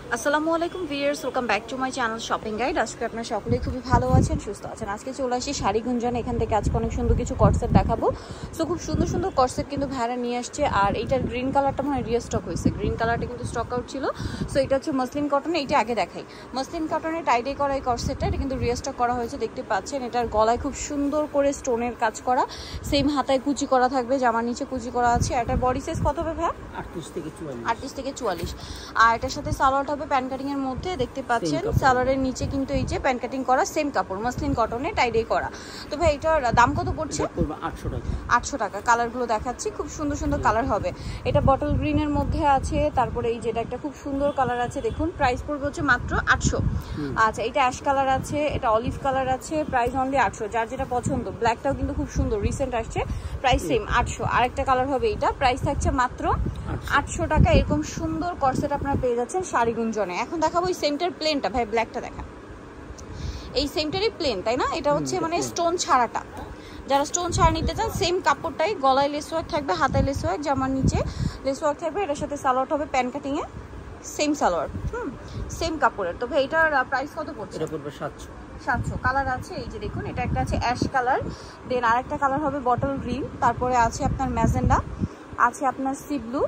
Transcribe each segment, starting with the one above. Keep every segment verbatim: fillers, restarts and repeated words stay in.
আসসালামু আলাইকুম viewers, welcome back to my channel shopping guide. আজকে আপনারা সকলেই খুবই ভালো আছেন, সুস্থ আছেন। আজকে চলে আসি শাড়ি গুঞ্জন। এখান থেকে আজকে অনেক সুন্দর কিছু কটসেট দেখাবো। সো খুব সুন্দর সুন্দর কটসেট কিন্তু ভাড়া নিয়ে আসছে। আর এইটার গ্রিন কালারটা মনে হয় রিস্টক হয়েছে, গ্রিন কালারটা কিন্তু স্টক আউট ছিল। সো এটা হচ্ছে মসলিন কটনে, এইটা আগে দেখাই। মসলিন কটনে টাইডে করা এই কটসেটটা, এটা কিন্তু রিস্টক করা হয়েছে, দেখতে পাচ্ছেন। এটার গলায় খুব সুন্দর করে স্টোনের কাজ করা, সেম হাতায় কুচি করা থাকবে, জামার নিচে কুচি করা আছে। এটার বডি সাইজ কত হবে ভাই? আটত্রিশ থেকে চুয়াল্লিশ। আটত্রিশ থেকে চুয়াল্লিশ। আর এটার সাথে সালোয়ারটা হবে প্যান কাটিং এর মধ্যে, দেখতে পাচ্ছেন। সালোয়ারের নিচে কিন্তু এই যে প্যান কাটিং করা, সেম কাপড় মসলিন কটনে টাইডে করা। তো ভাই এটার দাম কত পড়ছে? আটশো টাকা। আটশো টাকা। কালারগুলো দেখাচ্ছি, খুব সুন্দর সুন্দর কালার হবে। এটা বটল গ্রিনের মধ্যে আছে, তারপরে এই যেটা একটা খুব সুন্দর কালার আছে, দেখুন। প্রাইস পড়বে হচ্ছে মাত্র আটশো। আচ্ছা, এটা অ্যাশ কালার আছে, এটা অলিভ কালার আছে, প্রাইস অনলি আটশো। যার যেটা পছন্দ। ব্ল্যাকটাও কিন্তু খুব সুন্দর, রিসেন্ট আসছে, প্রাইস সেম আটশো। আরেকটা কালার হবে এইটা, প্রাইস থাকছে মাত্র আটশো টাকা। এরকম সুন্দর কর্সেট আপনারা পেয়ে যাচ্ছেন শাড়ি গুঞ্জনে। এখন দেখাবো এই সেমটার প্লেনটা, ভাই ব্ল্যাকটা দেখা। এই সেমটারই প্লেন, তাই না? এটা হচ্ছে মানে স্টোন ছাড়াটা। যারা স্টোন ছাড়া নিতে চান, সেম কাপড়টাই, গলায় লেস ওয়ার্ক থাকবে, হাতায় লেস ওয়ার্ক, জামার নিচে লেস ওয়ার্ক থাকবে। এটার সাথে সালোয়ার হবে প্যান কাটিং এ, সেম সালোয়ার, হুম সেম কাপড়ের। তো ভাই এটার প্রাইস কত পড়ছে? এটা পড়বে সাতশো। সাতশো। কালার আছে এই যে দেখুন, এটা একটা আছে অ্যাশ কালার, দেন আরেকটা কালার হবে বটল গ্রিন, তারপরে আছে আপনার ম্যাজেন্ডা, আছে আপনার সি ব্লু,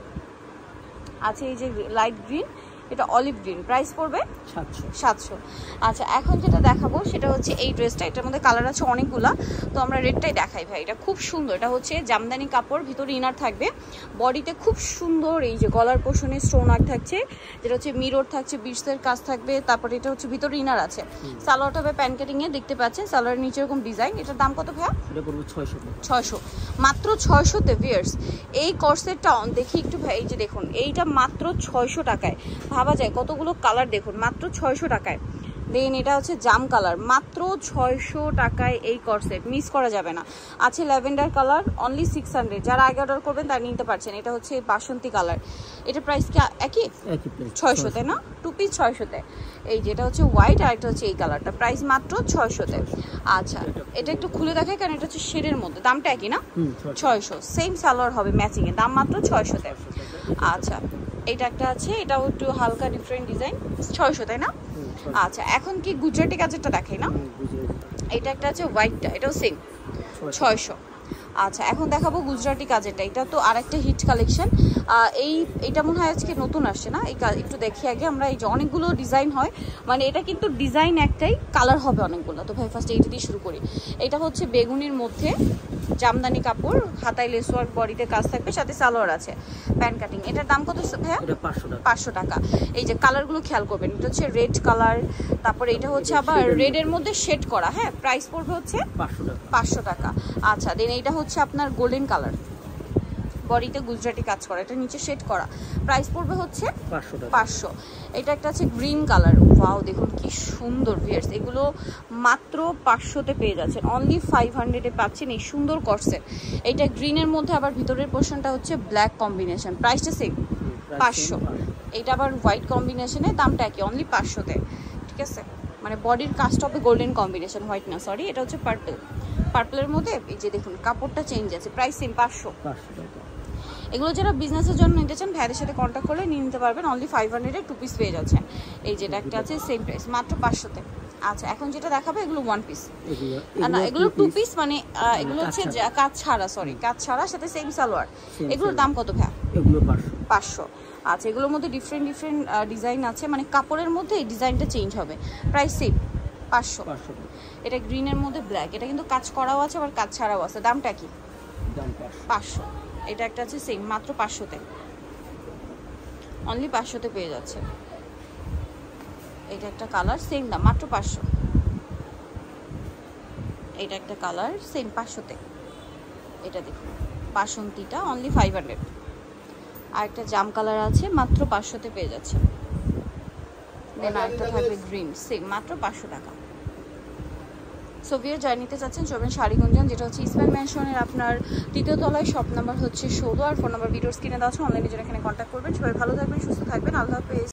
আছে এই যে লাইট গ্রিন, এটা অলিভ গ্রিন। প্রাইস পড়বে সাতশো। সাতশো। আচ্ছা, এখন যেটা দেখাবো সেটা হচ্ছে এই ড্রেসটা। এটার মধ্যে কালার আছে অনেকগুলা, তো আমরা রেডটাই দেখাই ভাই। এটা খুব সুন্দর, এটা হচ্ছে জামদানি কাপড়, ভিতরে ইনার থাকবে, বডিতে খুব সুন্দর এই যে গলার পোষণে স্টোন আর্ট থাকছে, যেটা হচ্ছে মিরর থাকছে, বিটসের কাজ থাকবে। তারপরে এটা হচ্ছে ভিতরে ইনার আছে, সালোয়ারটা হবে প্যান কাটিং এ, দেখতে পাচ্ছেন। সালোয়ারের নিচে এরকম ডিজাইন। এটার দাম কত ভাইয়া? এটা পড়বে ছয়শো। ছয়শো, মাত্র ছয়শোতে ভিউয়ার্স। এই কর্সেটটা দেখি একটু ভাই, এই যে দেখুন, এইটা মাত্র ছয়শো টাকায়। ভাবা যায় কতগুলো কালার, দেখুন মাত্র ছয়শো টাকায়। দেন এটা হচ্ছে জাম কালার, মাত্র ছয়শো টাকায় এই কর্সেট, মিস করা যাবে না। আছে lavender colour, only six hundred. যারা আগে অর্ডার করবেন তারা নিতে পারছেন। এটা হচ্ছে বাসন্তী কালার, এটার প্রাইস কি একই? ছয়শোতে না, টু পিস ছয়শোতে। এই যেটা হচ্ছে হোয়াইট, আর এটা হচ্ছে এই কালারটা, প্রাইস মাত্র ছয়শোতে। আচ্ছা, এটা একটু খুলে দেখায়, কারণ এটা হচ্ছে শেডের মধ্যে, দামটা একই না? ছয়শো। সেম সালোয়ার হবে ম্যাচিং এ, দাম মাত্র ছয়শোতে। আচ্ছা, এটা একটা আছে, এটাও একটু হালকা ডিফারেন্ট ডিজাইন, ছয়শো, তাই না? আচ্ছা, এখন কি গুজরাটি কাজেরটা দেখাই না? এটা একটা আছে হোয়াইটটা, এটাও সেম ছয়শো। আচ্ছা, এখন দেখাবো গুজরাটি কাজেরটা। এটা তো আরেকটা হিট কালেকশন। এই এটা মনে হয় আজকে নতুন আসছে না? এই একটু দেখি আগে আমরা। এই যে অনেকগুলো ডিজাইন হয়, মানে এটা কিন্তু ডিজাইন একটাই, কালার হবে অনেকগুলো। তো ভাই ফার্স্ট এইটা দিয়ে শুরু করি। এটা হচ্ছে বেগুনির মধ্যে জামদানি কাপড়, হাতায় লেস ওয়ার্ক, বডিতে কাজ থাকবে, সাথে সালোয়ার আছে প্যান কাটিং। এটার দাম কত ভাইয়া? পাঁচশো টাকা। এই যে কালারগুলো খেয়াল করবেন, এটা হচ্ছে রেড কালার, তারপরে এটা হচ্ছে আবার রেড এর মধ্যে শেড করা। হ্যাঁ, প্রাইস পড়বে হচ্ছে পাঁচশো টাকা। আচ্ছা, দেন এইটা হচ্ছে আপনার গোল্ডেন কালার, বডিতে গুজরাটি কাজ করা, এটা নিচে শেড করা, প্রাইস পড়বে হচ্ছে পাঁচশো। এটা একটা আছে গ্রিন কালার, ওয়াও দেখুন কি সুন্দর ভিউয়ার্স। এগুলো মাত্র পাঁচশোতে পেয়ে যাচ্ছেন, অনলি ফাইভ হান্ড্রেডে পাচ্ছেন এই সুন্দর কর্সেট। এটা গ্রিনের মধ্যে আবার ভিতরের পোর্শনটা হচ্ছে ব্ল্যাক কম্বিনেশন, প্রাইসটা সেম পাঁচশো। এটা আবার হোয়াইট কম্বিনেশনে, দামটা কি? অনলি পাঁচশোতে, ঠিক আছে? মানে বডির কাজটা হবে গোল্ডেন কম্বিনেশন, হোয়াইট না, সরি। এটা হচ্ছে পার্পল, পার্পলের মধ্যে এই যে দেখুন কাপড়টা চেঞ্জ আছে, প্রাইস সেম পাঁচশো। এগুলো যারা বিজনেসের জন্য নিতে চান, ভাইদের সাথে কন্ট্যাক্ট করলে নিয়ে নিতে পারবেন, অনলি ফাইভ হান্ড্রেডে টু পিস পেয়ে যাচ্ছেন। এই যেটা একটা আছে সেম প্রাইস, মাত্র পাঁচশোতে। আচ্ছা, এখন যেটা দেখাবে এগুলো ওয়ান পিস না, এগুলো টু পিস, মানে এগুলো হচ্ছে কাজ ছাড়া, সরি কাজ ছাড়া, সাথে সেম সালোয়ার। এগুলোর দাম কত ভাই? পাঁচশো। আচ্ছা, এগুলোর মধ্যে ডিফারেন্ট ডিফারেন্ট ডিজাইন আছে, মানে কাপড়ের মধ্যে এই ডিজাইনটা চেঞ্জ হবে, প্রাইস সেম পাঁচশো। এটা গ্রিনের মধ্যে ব্ল্যাক, এটা কিন্তু কাজ করাও আছে আবার কাজ ছাড়াও আছে, দামটা কি? পাঁচশো। এটা একটা আছে সেম, মাত্র পাঁচশোতে, অনলি পাঁচশোতে পেয়ে যাচ্ছে। এটা একটা কালার, সেম দাম, মাত্র পাঁচশো। এটা একটা কালার, সেম পাঁচশোতে। এটা দেখুন বাসন্তীটা, অনলি ফাইভ হান্ড্রেড। আর একটা জাম কালার আছে, মাত্র পাঁচশোতে পেয়ে যাচ্ছে। দেন আরেকটা থাকবে গ্রিন, সেম মাত্র পাঁচশো টাকা। সো ভিউয়ার যারা নিতে চাচ্ছেন চলবেন শাড়ি গুঞ্জন, যেটা হচ্ছে ইসমাইল ম্যানশনের আপনার তৃতীয় তলায়, শপ নাম্বার হচ্ছে ষোলো, আর ফোন নাম্বার ভিডিওর স্ক্রিনে দেওয়া আছে। অনলাইনে যারা এখানে কন্ট্যাক্ট করবেন। সবাই ভালো থাকবেন, সুস্থ থাকবেন, আল্লাহ হাফেজ।